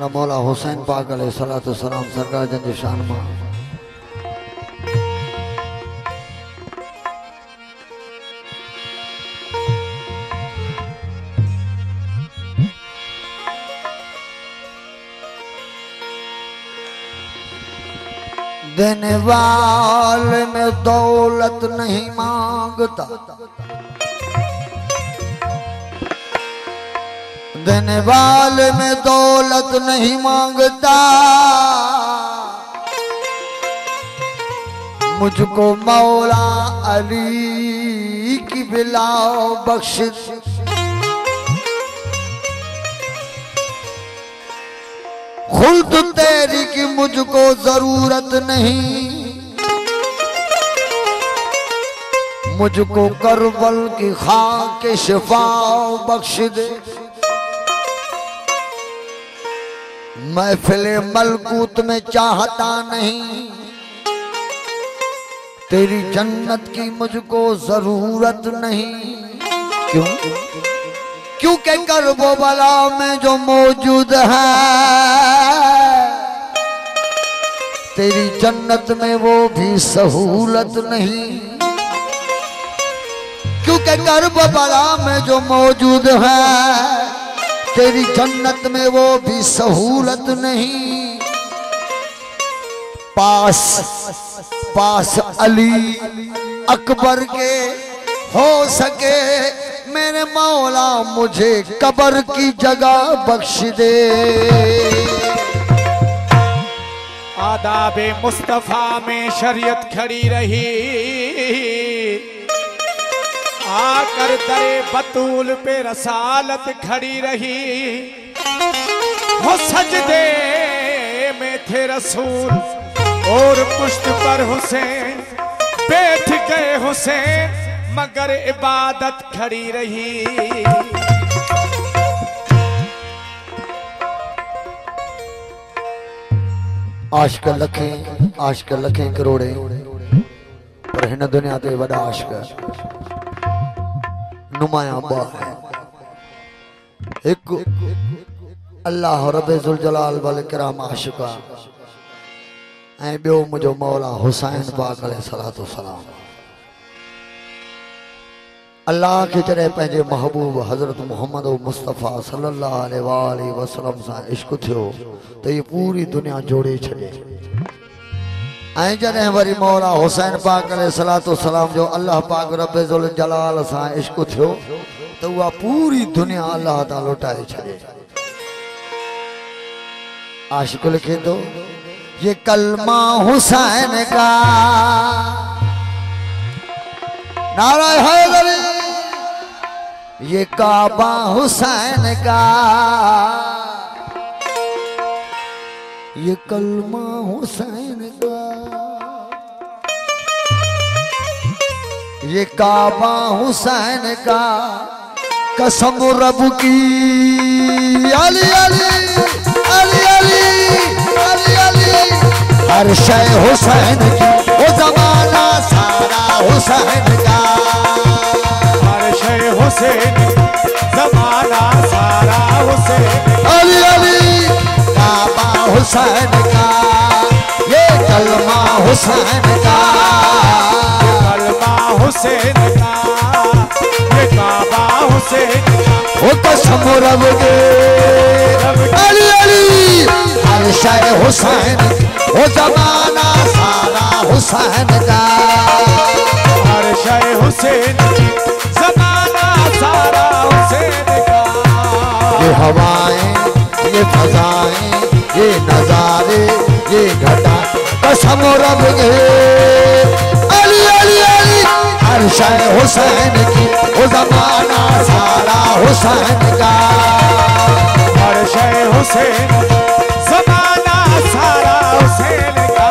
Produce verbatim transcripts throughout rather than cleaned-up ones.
असां मौला हुसैन पाक अलैहिस्सलातु वस्सलाम सरकार जन जी शान मां देने वाले में दौलत नहीं मांगता, देने वाले में दौलत नहीं मांगता, मुझको मौला अली की बिलाओ बख्श। खुल्द तेरी की मुझको जरूरत नहीं, मुझको करबल की खाक के शिफा बख्श दे। महफिले मलकूत में चाहता नहीं, तेरी जन्नत की मुझको जरूरत नहीं। क्यों? क्योंकि करबो बला में जो मौजूद है, तेरी जन्नत में वो भी सहूलत नहीं। क्योंकि करबो बला में जो मौजूद है, तेरी जन्नत में वो भी सहूलत नहीं। पास पास अली अकबर के हो सके, मेरे मौला मुझे कब्र की जगह बख्श दे। आदाबे मुस्तफा में शरीयत खड़ी रही, आकर दरे बतूल पे रसालत खड़ी रही। वो सजदे में थे रसूल और पुश्त पर हुसैन, बैठ गए हुसैन मगर इबादत खड़ी रही। आशिक लखें आशिक लखें करोड़े, पर हिन दुनिया ते वॾा आशिक नुमाया बा है। एक अल्लाह रब्बे ज़ुल जलाल वल इकराम आशिका ऐं ॿियो मुंहिंजो मौला हुसैन पाक अलैहिस्सलातु वस्सलाम। अल्लाह के जॾहिं पंहिंजे महबूब हज़रत मोहम्मद मुस्तफ़ा सल्लल्लाहु अलैहि वसल्लम सां इश्क थियो त ये पूरी दुनिया जोड़े छॾे। ऐं जॾहिं वरी मौला हुसैन पाक अलैहिस्सलातु वस्सलाम जो अल्लाह पाक रब्बे ज़ुल जलाल सां इश्क थियो त उहा पूरी दुनिया अल्लाह ताला लुटाए छॾे। आशिक लिखे तो ये कलमा हुसैन का, नारा हैदरी, ये काबा हुसैन का, ये कलमा हुसैन का, ये काबा हुसैन का, कसम रब की। अली अली अली अली अली अली, हर शय हुसैन की, वो जमाना सारा हुसैन का। हर शय हुसैन, जमाना सारा हुसैन। अली अली काबा हुसैन का, ये कलमा हुसैन का, ये कलमा हुसैन का, ये काबा हुसैन का। वो कसम रब के। अली अली हर शय हुसैन, वो जमाना सारा हुसैन का। हर शय हुसैन की, जमाना सारा हुसैन का। ये हवाएं, ये फजाएं, ये नजारे, ये घटा, कसम रब के। अली अली अली हर शय हुसैन की, वो जमाना सारा हुसैन का। हर शय हुसैन, जमाना सारा हुसैन का।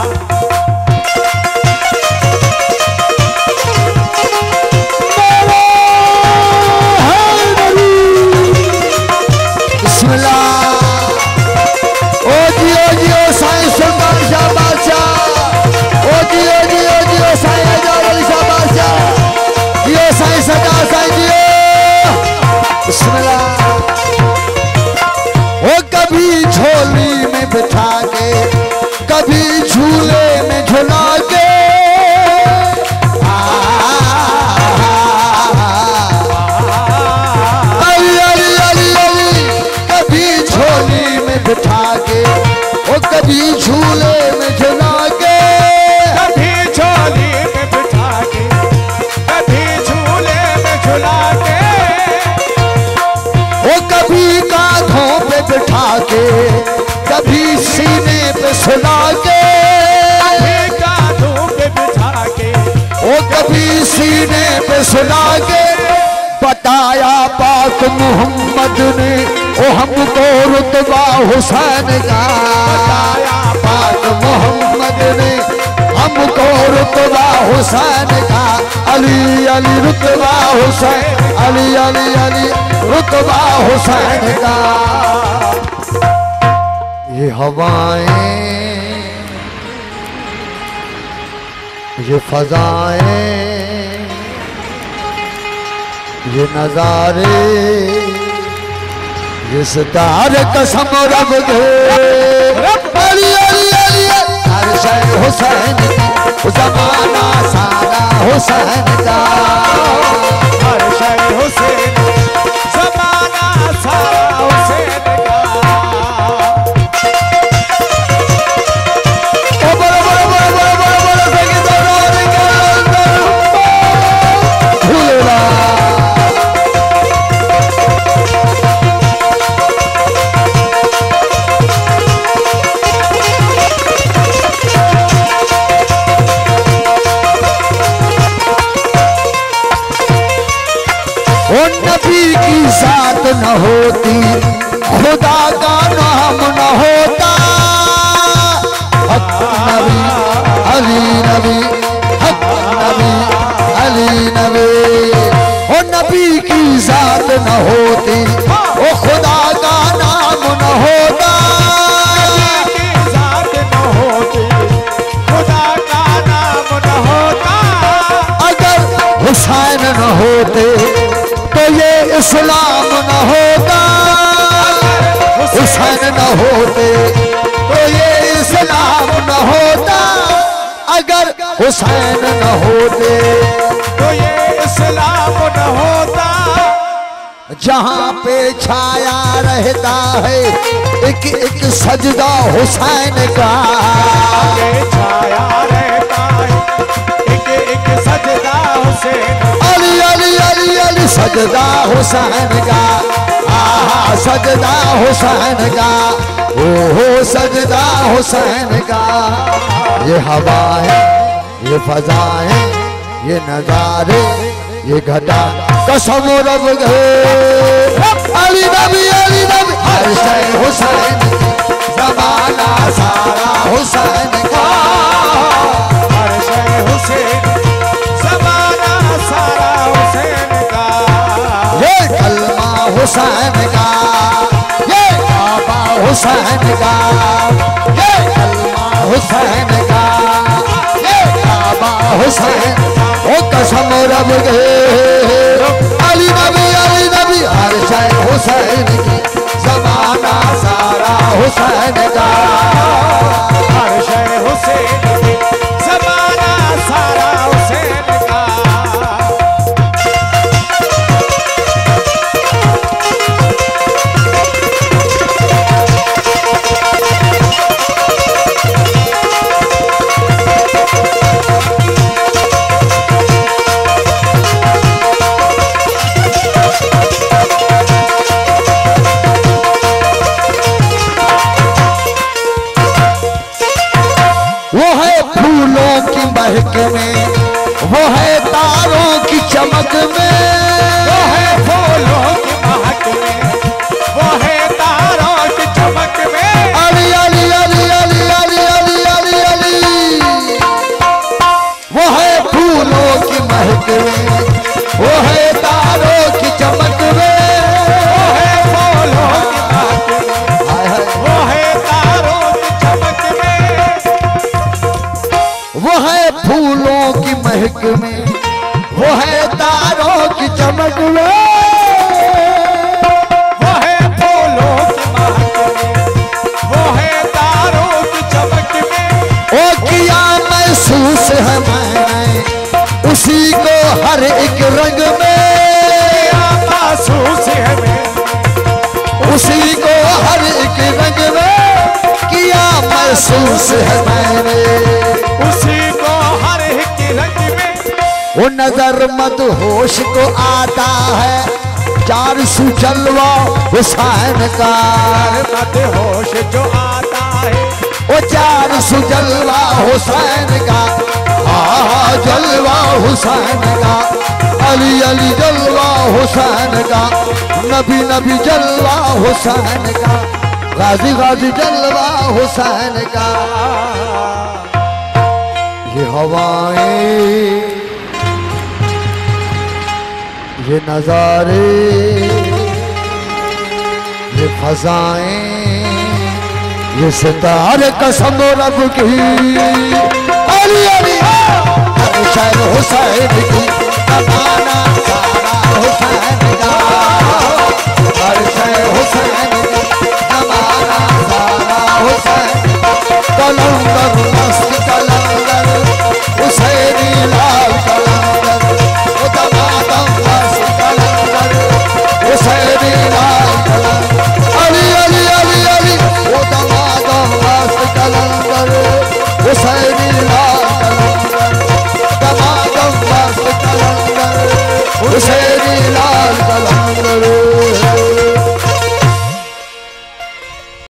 बिस्मिल्लाह। ओ जी ओ जी ओ साईं सुल्तान शाह बादशाह, ओ जी ओ जी ओ जी ओ साईं हैदर अली शाह बादशाह, जियो साईं सरकार साईं जियो। बिस्मिल्लाह। ओ कभी बिठा के, कभी झूले में झुला के, अली अली अली अली, कभी झोली में बिठा के, वो कभी झूले में झुला के, कभी झोली में बिठा के, कभी झूले में झुला के, वो कभी कांधों पे बिठा के, कभी सीने पे सुला के, कभी कांधों पे बिठा के, वो कभी सीने पे सुला के। बताया पाक मोहम्मद ने वो हमको रुतबा हुसैन का, बताया पाक मोहम्मद ने हमको रुतबा हुसैन का, अली अली रुतबा हुसैन, अली अली अली रुतबा हुसैन का। ये हवाएं, ये फजाएं, ये नजारे, ये सितारे कसम रब के, अली अली अली हर शय हुसैन की, जमाना सारा हुसैन का, हर शय हुसैन, ज़माना सारा हुसैन का। ओ बड़ा बड़ा बड़ा बड़ा बड़ा बड़ा संगीत और भूलेला। ओ नबी की जात न होती, खुदा का नाम न होता, हक नबी अली नबी, हक नबी अली नबी। ओ नबी की जात न होती, ओ खुदा का नाम न होता, की जात न होती, खुदा का नाम न होता, अगर हुसैन न होते तो ये इस्लाम न होता, हुसैन न होते तो ये इस्लाम न होता, अगर हुसैन न होते तो ये इस्लाम न होता। जहाँ पे छाया रहता है एक एक सजदा हुसैन का, ये छाया रहता है एक एक सजदा हुसैन, अली अली अली अली सजदा हुसैन का, आहा सजदा हुसैन का, ओहो सजदा हुसैन का। ये हवाएं, ये फजाएं, ये नजारे, ये घटा कसम रब गए, अली नबी अली नबी हर शय हुसैन की, ज़माना सारा हुसैन का, हर शय हुसैन, ज़माना सारा हुसैन का। ये कलमा हुसैन का, ये काबा हुसैन का, ये कलमा हुसैन का, ये काबा हुसैन, ओ कसम रब गए, अली नबी अली नबी हर शय हुसैन की, ज़माना सारा हुसैन का, हर शय हुसैन, ज़माना सारा हुसैन का। वो है फूलों की महक में, वो है तारों की चमक में, वो है फूलों की महक में, वो है तारों की चमक में, अली अली अली अली अली अली अली अली, वो है फूलों की महक में, वो है तारों की चमक में, वो है फूलों की महक में, हाय हाय, वो है तारों की चमक में, वो है फूलों की महक में, वो है तारों की चमक में, वो है फूलों की महक में, वो है तारों एक रंग में महसूस है मैं, उसी को हर एक रंग में किया महसूस है मैंने। उसी को हर एक रंग में वो नजर मत होश को आता है चार सू जलवा हुसैन का, मत होश जो आता है वो चार सू जलवा हुसैन का, हाँ जलवा हुसैन का, अली अली जलवा हुसैन का, नबी नबी जलवा हुसैन का, गाजी गाजी जलवा हुसैन का। ये हवाएं ये नजारे ये फजाएं ये सितारे कसम रब की, अली अली हर शहर हुसैन की, तमाना सारा हुसैन का, हर शहर हुसैन